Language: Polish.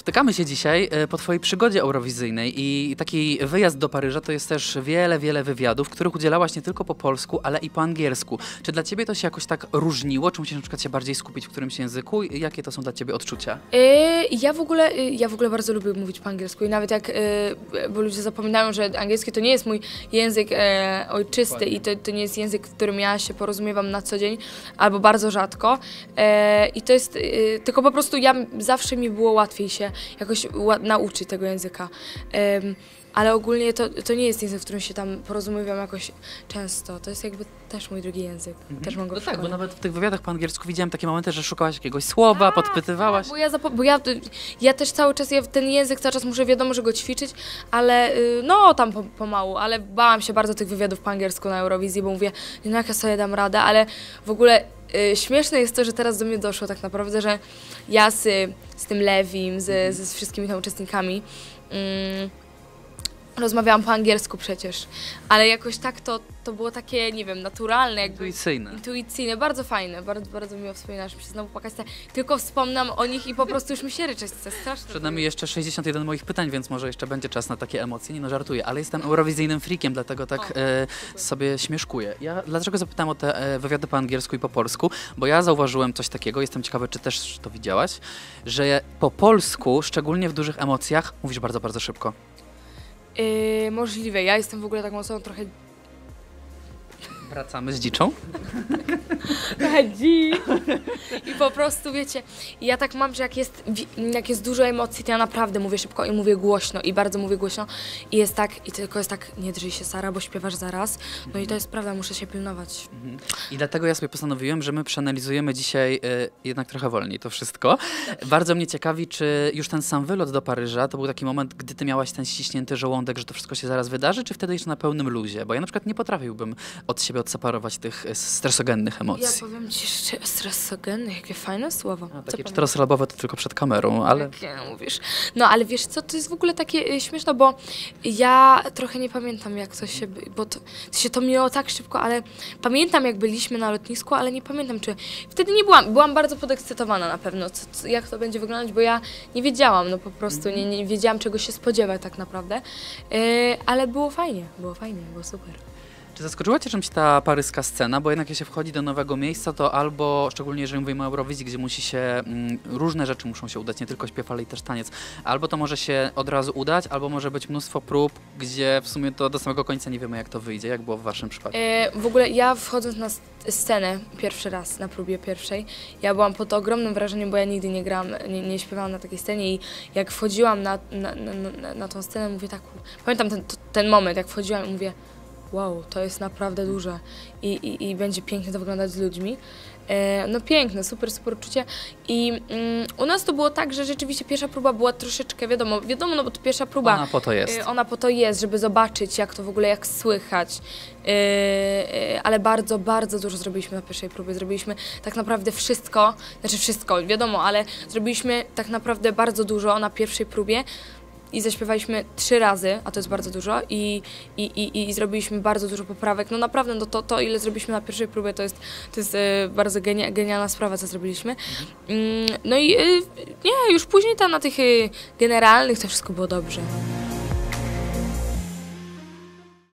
Spotykamy się dzisiaj po twojej przygodzie eurowizyjnej i taki wyjazd do Paryża to jest też wiele wywiadów, w których udzielałaś nie tylko po polsku, ale i po angielsku. Czy dla ciebie to się jakoś tak różniło? Czy musisz na przykład się bardziej skupić w którymś języku? Jakie to są dla ciebie odczucia? Ja w ogóle bardzo lubię mówić po angielsku i nawet bo ludzie zapominają, że angielski to nie jest mój język ojczysty i to nie jest język, w którym ja się porozumiewam na co dzień, albo bardzo rzadko. I to jest, tylko po prostu zawsze mi było łatwiej się jakoś nauczyć tego języka. Ale ogólnie to nie jest język, w którym się tam porozumiewam jakoś często. To jest jakby też mój drugi język. Też mam go w szkole. Tak, bo nawet w tych wywiadach po angielsku widziałam takie momenty, że szukałaś jakiegoś słowa, podpytywałaś. Bo ja też cały czas, ten język cały czas muszę, wiadomo, że go ćwiczyć, ale no tam pomału, ale bałam się bardzo tych wywiadów po angielsku na Eurowizji, bo mówię, no jak ja sobie dam radę, ale w ogóle śmieszne jest to, że teraz do mnie doszło tak naprawdę, że ja z tym Lewim, z wszystkimi tam uczestnikami, rozmawiałam po angielsku przecież, ale jakoś tak to było takie, nie wiem, naturalne. Jakby intuicyjne, bardzo fajne, bardzo miło wspominać, że się znowu płakać. Tylko wspomnam o nich i po prostu już mi się ryczeć, to jest straszne. Przed nami jeszcze 61 moich pytań, więc może jeszcze będzie czas na takie emocje. Nie no, żartuję, ale jestem eurowizyjnym freakiem, dlatego tak sobie śmieszkuję. Ja dlaczego zapytałem o te wywiady po angielsku i po polsku? Bo ja zauważyłem coś takiego, jestem ciekawy, czy też to widziałaś, że po polsku, szczególnie w dużych emocjach, mówisz bardzo szybko. Możliwe. Ja jestem w ogóle taką osobą trochę... Wracamy z dziczą? I po prostu, wiecie, ja tak mam, że jak jest dużo emocji, to ja naprawdę mówię szybko i mówię głośno i bardzo mówię głośno i jest tak, i tylko jest tak, nie drzyj się, Sara, bo śpiewasz zaraz. No i to jest prawda, muszę się pilnować. I dlatego ja sobie postanowiłem, że my przeanalizujemy dzisiaj jednak trochę wolniej to wszystko. Bardzo mnie ciekawi, czy już ten sam wylot do Paryża to był taki moment, gdy ty miałaś ten ściśnięty żołądek, że to wszystko się zaraz wydarzy, czy wtedy jeszcze na pełnym luzie? Bo ja na przykład nie potrafiłbym od siebie odseparować tych stresogennych emocji. Ja powiem ci jeszcze, stresogennych, jakie fajne słowo. No, takie czterosylabowe to tylko przed kamerą, ale... Jakie mówisz? No ale wiesz co, to jest w ogóle takie śmieszne, bo ja trochę nie pamiętam jak to się... Bo to minęło tak szybko, ale pamiętam jak byliśmy na lotnisku, ale nie pamiętam czy... Wtedy nie byłam bardzo podekscytowana na pewno, jak to będzie wyglądać, bo ja nie wiedziałam, no po prostu nie wiedziałam czego się spodziewać tak naprawdę. Ale było fajnie, było super. Czy zaskoczyła cię czymś ta paryska scena? Bo jednak jak się wchodzi do nowego miejsca, to albo, szczególnie jeżeli mówimy o Eurowizji, gdzie różne rzeczy muszą się udać, nie tylko śpiew, ale i też taniec, albo to może się od razu udać, albo może być mnóstwo prób, gdzie w sumie to do samego końca nie wiemy jak to wyjdzie, jak było w waszym przypadku. W ogóle ja wchodząc na scenę pierwszy raz, na próbie pierwszej, ja byłam pod ogromnym wrażeniem, bo ja nigdy nie grałam, nie śpiewałam na takiej scenie i jak wchodziłam na tą scenę, mówię tak, pamiętam ten moment, jak wchodziłam i mówię, wow, to jest naprawdę duże i będzie pięknie to wyglądać z ludźmi. No piękne, super uczucie. I u nas to było tak, że rzeczywiście pierwsza próba była troszeczkę, wiadomo, no bo to pierwsza próba. Ona po to jest. Ona po to jest, żeby zobaczyć jak to w ogóle, jak słychać. Ale bardzo dużo zrobiliśmy na pierwszej próbie. Zrobiliśmy tak naprawdę wszystko, wiadomo, ale zrobiliśmy tak naprawdę bardzo dużo na pierwszej próbie. I zaśpiewaliśmy 3 razy, a to jest bardzo dużo i zrobiliśmy bardzo dużo poprawek. No naprawdę, no to ile zrobiliśmy na pierwszej próbie, to jest bardzo genialna sprawa, co zrobiliśmy. No i nie, już później tam na tych generalnych to wszystko było dobrze.